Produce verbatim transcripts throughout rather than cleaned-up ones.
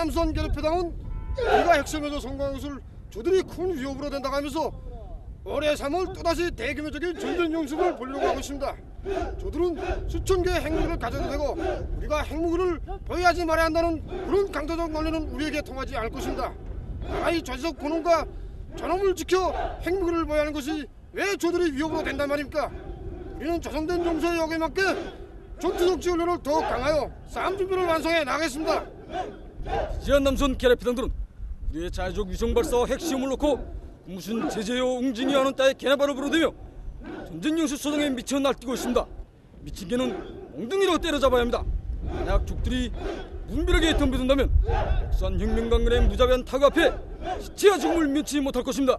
남선 결합회당은 우리가 핵심에서 성공한 것을 저들이 큰 위협으로 된다고 하면서 올해 삼월 또다시 대규모적인 전쟁 연습을 보려고 하고 있습니다. 저들은 수천 개의 핵무기를 가져도 되고 우리가 핵무기를 보유하지 말아야 한다는 그런 강도적 논리는 우리에게 통하지 않을 것입니다. 나라의 전속 권한과 존엄을 지켜 핵무기를 보유하는 것이 왜 저들의 위협으로 된단 말입니까? 우리는 조성된 정서의 요구에 맞게 전투적 지원을 더욱 강하여 싸움 준비를 완성해 나가겠습니다. 지한 남선 계략회당들은 우리의 자유적 위성 발사와 핵시험을 놓고 무슨 제재요 웅진이 하는 따위 개나발을 부르대며 전쟁 연습 소동에 미쳐 날뛰고 있습니다. 미친 개는 엉덩이로 때려잡아야 합니다. 만약 적들이 문비력에 덤벼든다면 국산 혁명강군의 무자비한 타격 앞에 시체와 죽음을 면치 못할 것입니다.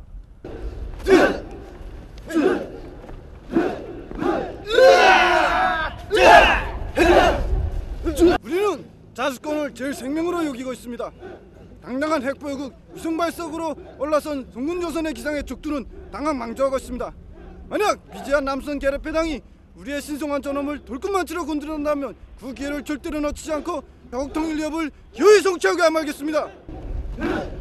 우리는 자주권을 제일 생명으로 여기고 있습니다. 당당한 핵보유국 위성발석으로 올라선 송군조선의 기상의 적들은 당황 망조하고 있습니다. 만약 비제한 남선 계략회당이 우리의 신성한 존엄을 돌끝만치로 건드린다면 그 기회를 절대로 놓치지 않고 자국 통일 위협을 기어이 성취하게 말겠습니다.